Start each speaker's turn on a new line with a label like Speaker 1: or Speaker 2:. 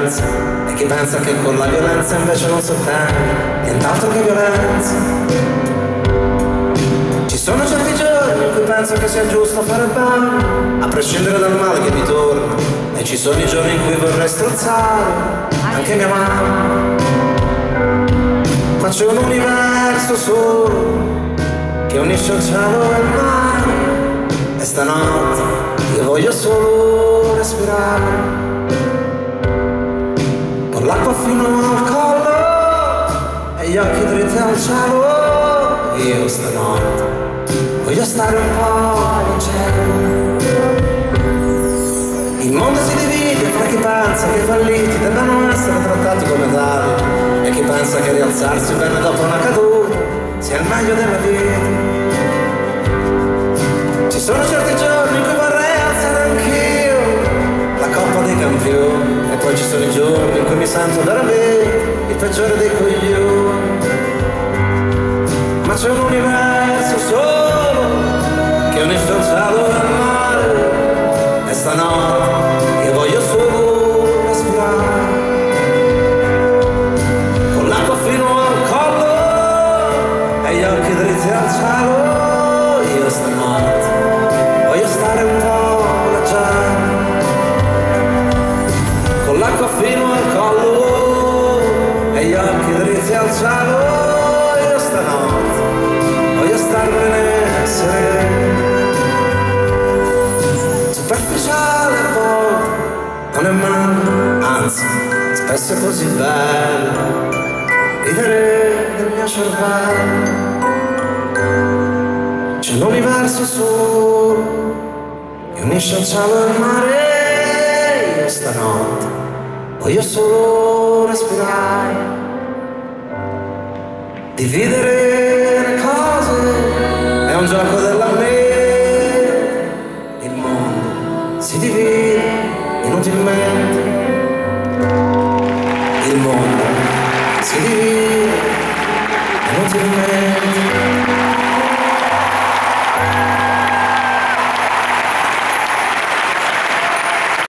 Speaker 1: violenza, e chi pensa che con la violenza invece non si ottenga nient'altro che violenza. Ci sono certi giorni in cui penso che sia giusto fare bene, a prescindere dal male che mi torna, e ci sono i giorni in cui vorrei strozzare anche mia mamma. Ma c'è un universo solo che unisce il cielo e il mare, e stanotte io voglio solo respirare, con l'acqua fino al collo e gli occhi dritti al cielo. Io stanotte voglio stare un po' in cielo. Il mondo si divide fra chi pensa che i falliti debbano essere trattati come tali, e chi pensa che rialzarsi bene dopo una caduta sia il meglio della vita. Ci sono certi giorni in cui vorrei alzare anch'io la coppa dei campioni, e poi ci sono i giorni in cui mi sento veramente il peggiore dei coglioni. Ma c'è un universo solo che unisce il cielo e il mare, e stanotte io voglio solo respirare, con l'acqua fino al collo e gli occhi dritti al cielo. Io stanotte voglio stare un po' leggero, con l'acqua fino al collo e gli occhi dritti al cielo. Io stanotte voglio starmene sereno. Superficiale a volte non è male, anzi spesso è così bello ridere del mio cervello. C'è un universo solo che unisce il cielo e il mare. Io stanotte voglio solo respirare, dividere le cose è un gioco della mente. Il mondo si divide inutilmente, il mondo si divide inutilmente.